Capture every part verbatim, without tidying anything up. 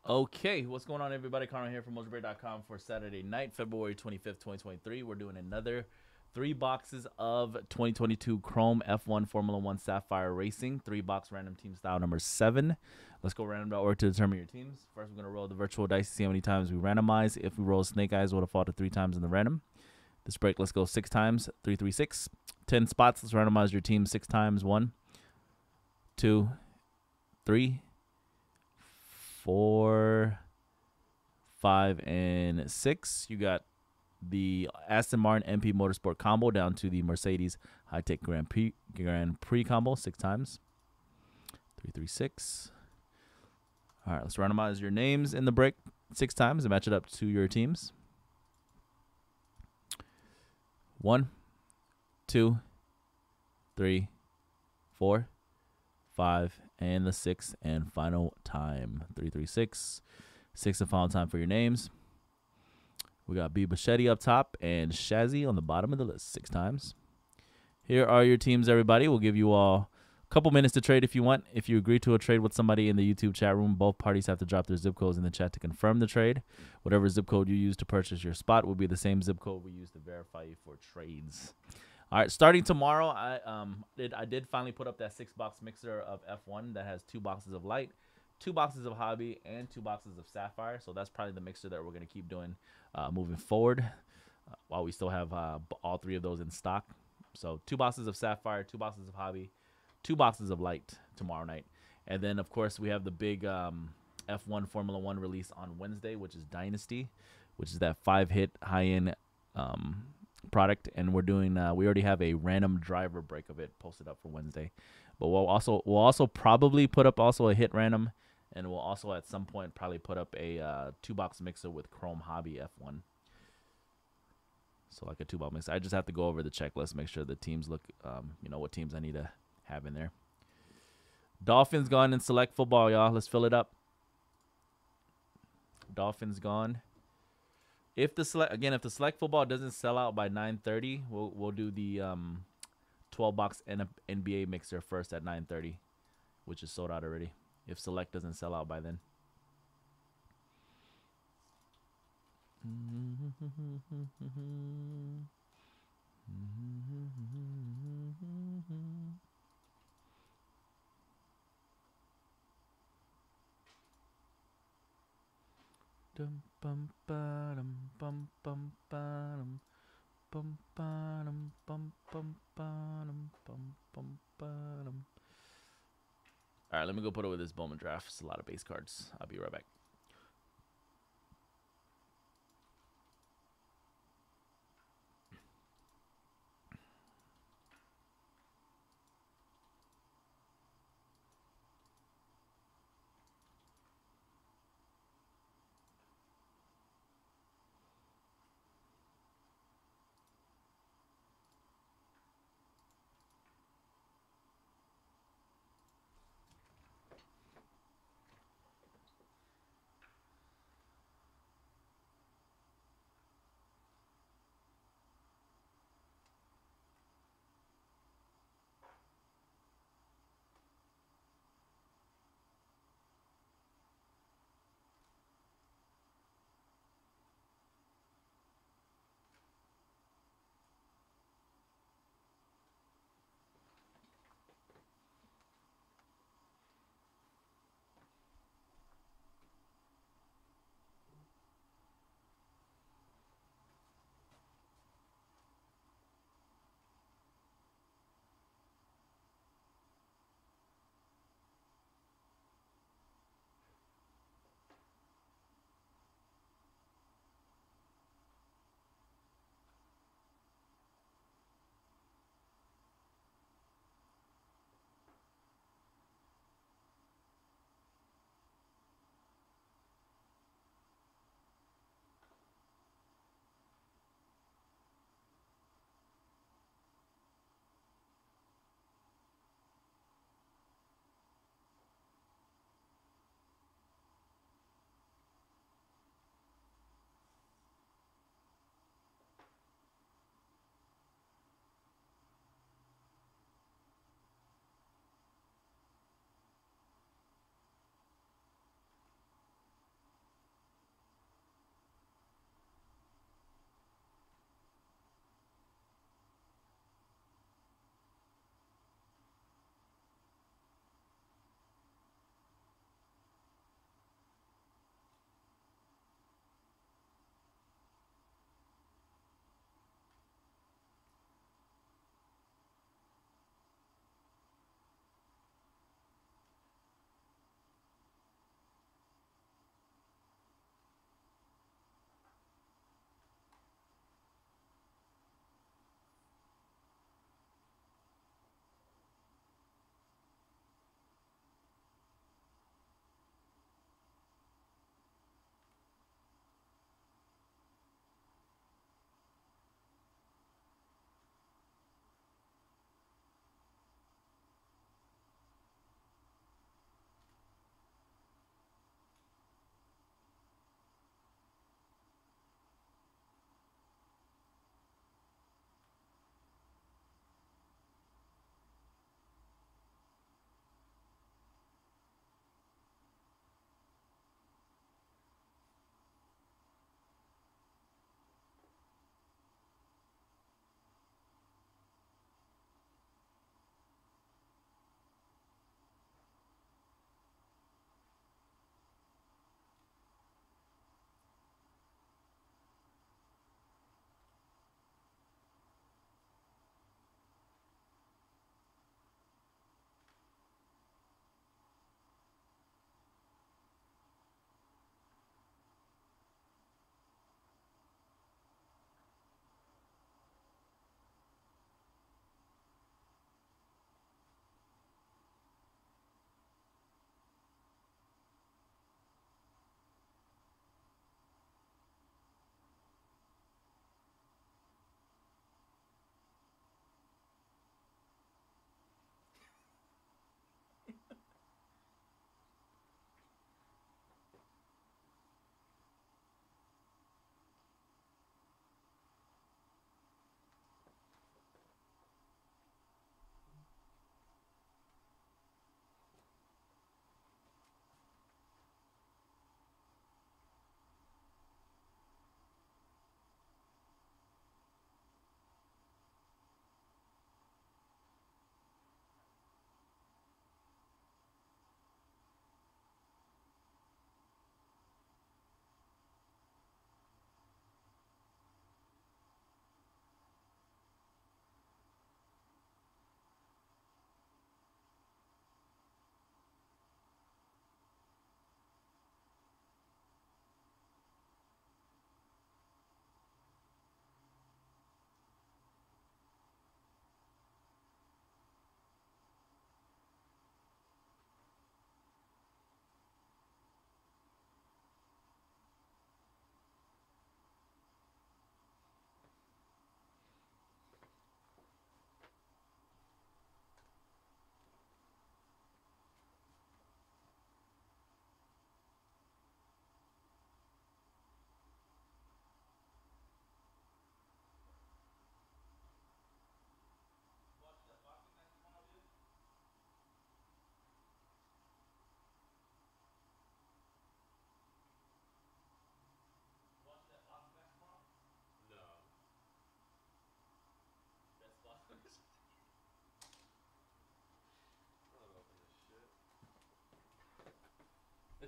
Okay, what's going on, everybody? Conor here from mojo break dot com for Saturday night, February twenty-fifth, twenty twenty-three. We're doing another three boxes of twenty twenty-two Chrome F one Formula One Sapphire Racing, three box random team style number seven. Let's go random dot org to determine your teams. First, we're going to roll the virtual dice to see how many times we randomize. If we roll snake eyes, we'll default to three times in the random. This break, let's go six times, three, three, six. ten spots. Let's randomize your team six times. One, two, three, four, five, and six. You got the Aston Martin M P Motorsport combo down to the Mercedes High-Tech Grand Prix, Grand Prix combo six times. Three, three, six. All right, let's randomize your names in the break six times and match it up to your teams. One, two, three, four, five, and the sixth and final time. Three, three, six. Sixth and final time for your names. We got B. Bichetti up top and Shazzy on the bottom of the list six times. Here are your teams, everybody. We'll give you all a couple minutes to trade if you want. If you agree to a trade with somebody in the YouTube chat room, both parties have to drop their zip codes in the chat to confirm the trade. Whatever zip code you use to purchase your spot will be the same zip code we use to verify you for trades. All right, starting tomorrow, I um did I did finally put up that six box mixer of F one that has two boxes of light, two boxes of hobby, and two boxes of sapphire. So that's probably the mixer that we're gonna keep doing uh, moving forward, uh, while we still have uh, all three of those in stock. So two boxes of sapphire, two boxes of hobby, two boxes of light tomorrow night, and then of course we have the big um, F one Formula One release on Wednesday, which is Dynasty, which is that five hit high end um, product, and we're doing uh, we already have a random driver break of it posted up for Wednesday, but we'll also we'll also probably put up also a hit random, and we'll also at some point probably put up a uh, two box mixer with Chrome Hobby F one. So like a two box mixer. I just have to go over the checklist, make sure the teams look, um, you know, what teams I need to have in there. Dolphins gone in select football, y'all. Let's fill it up. Dolphins gone. If the select again, if the select football doesn't sell out by nine thirty, we'll we'll do the um, twelve box N B A mixer first at nine thirty, which is sold out already. If select doesn't sell out by then. Dum bum ba dum bum bum ba dum bum ba dum bum bum ba dum bum bum ba dum. All right, let me go put it with this Bowman draft. It's a lot of base cards. I'll be right back.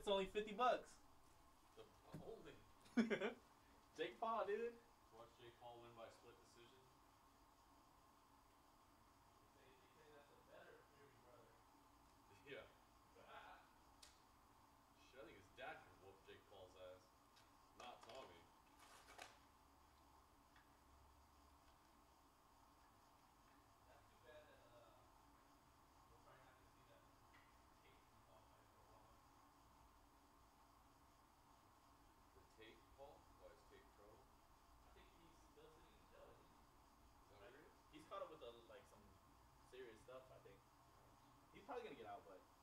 It's only fifty bucks. The only. Jake Paul, dude. Watch Jake Paul win by split decision. They say, they say that's a better Fury brother. Yeah. Shit, I think his dad could whoop Jake Paul's ass. Not Tommy. That's too bad that uh, we're probably not gonna see that Tate Paul fight for a while. The Tate Paul? Why is Tate trouble? I think he's still sitting in jail, isn't he? Is that Like, what it is? he's caught up with uh, like some serious stuff. I think he's probably gonna get out, but